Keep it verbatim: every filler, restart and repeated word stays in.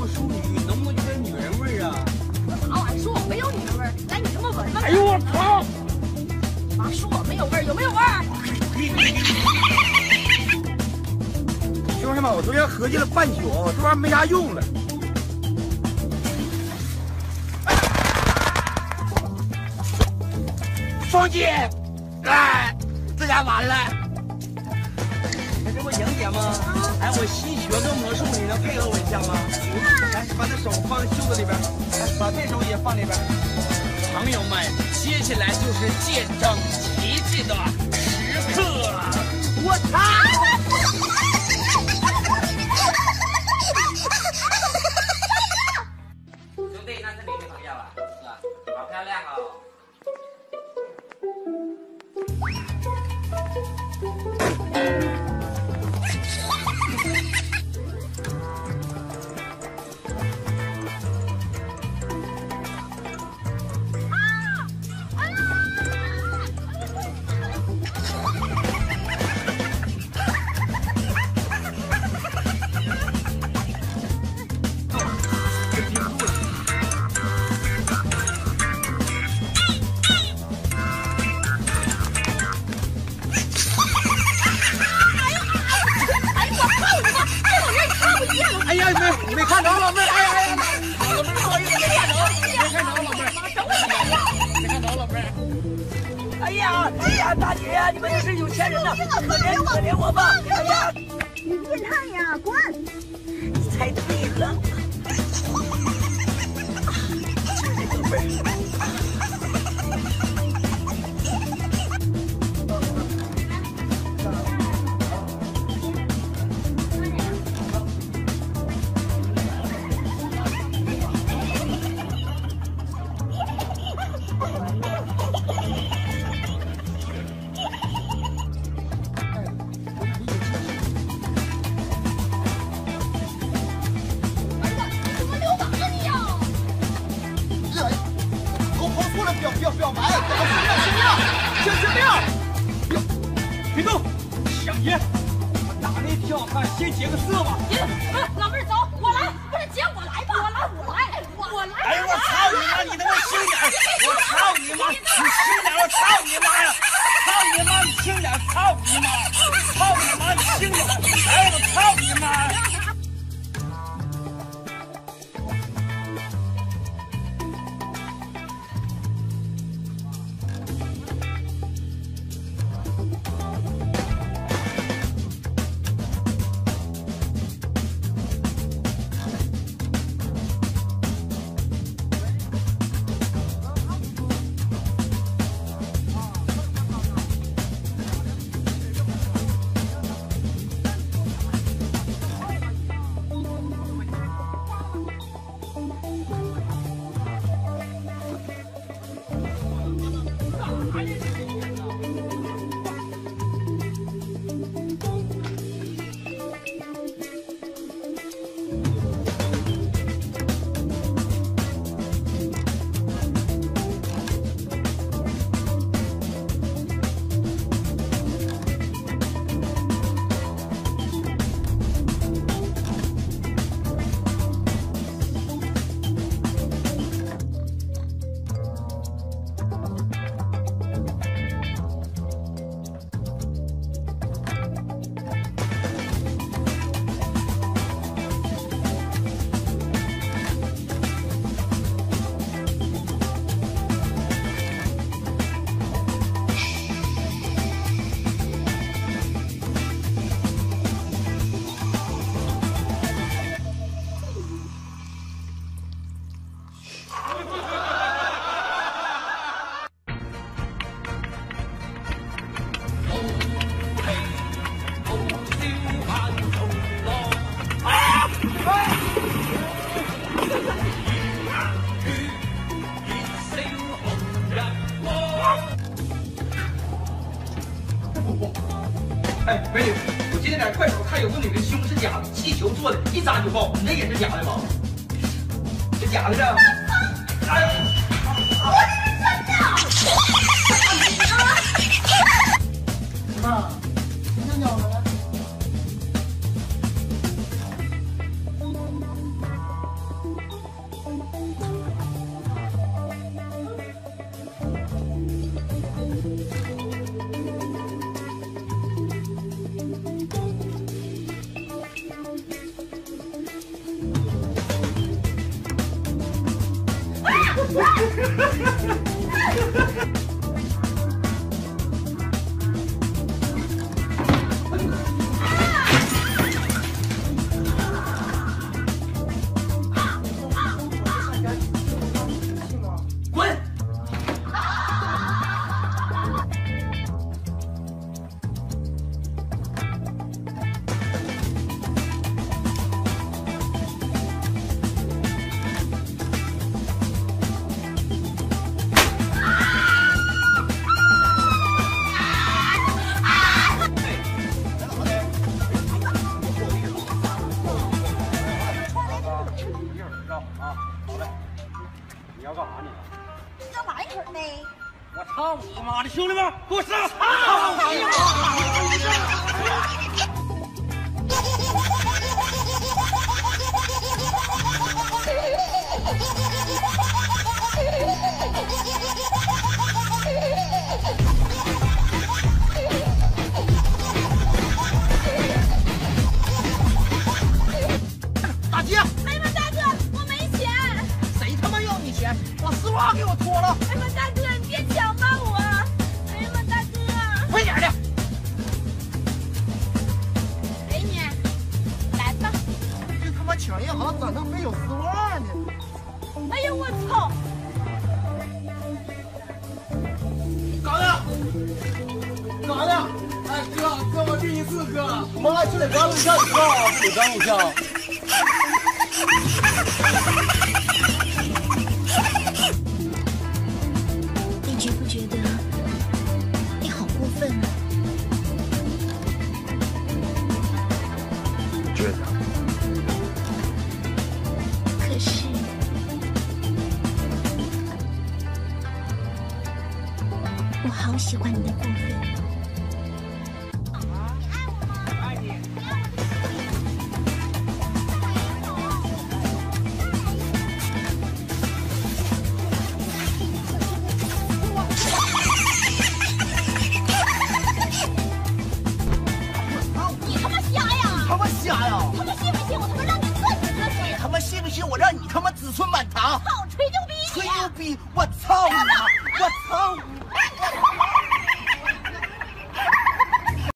淑女，浓浓有点女人味啊。 我早晚说我没有女人味儿，来你这么闻闻。 哎呦我操！ 妈说我没有味儿，有没有味儿？ 兄弟们，我昨天合计了半宿，这玩意儿没啥用了。双姐，哎，这下完了。哎，这不莹姐吗？哎，我新学个魔术，你能配合我一下吗？来，把那手放在袖子里边，来，把这手也放里边。朋友们，接下来就是见证奇迹的时刻。我操！ 兄弟，那是你女朋友啊？是啊，好漂亮哦。 哎呀，没没看着老妹儿，哎哎，老妹儿不好意思，没看着，没看着老妹儿，没看着老妹儿。哎呀，哎呀，大姐呀，你们这是有钱人呐，可怜可怜我吧！哎呀， 你变态呀，滚！ 你猜对了。老妹儿。表表白，表示命是命，这是命。别动，想爷，我打那挺好看，先结个色吧。 爷，老妹儿走，我来，不是姐我来吧？我来，我来，我来。 哎呦我操你妈！你他妈轻点！我操你妈！你轻点！我操你妈呀！操你妈！你轻点！操你妈！操你妈！你轻点！哎我操你妈！哎，美女，我今天在快手看有个女的胸是假的，气球做的，一扎就爆，你这也是假的吗？这假的这？哎呀，我这是真的。妈，你看鸟了？ 兄弟们，给我上！ 大姐！哎呀妈，大哥，我没钱！ 谁他妈要你钱？把丝袜给我脱了！ 哎呀妈，大哥，你别抢吧我！哎呀妈，大哥！ 快点的！ 给你，来吧。 这他妈抢银行咋能没有丝袜呢？ 哎呀，我操！ 干的！干的！哎哥，哥，我第一次哥，妈，这得赶录像，你知道吗？这得赶录像。 你觉不觉得你好过分啊？ 觉得。 可是，我好喜欢你的过分。 爱你。瞎呀！ 他们信不信我他妈让你自己喝水？ 他们信不信我让你他妈子孙满堂？ 操，吹牛逼！ 吹牛逼！我操你妈！我操你！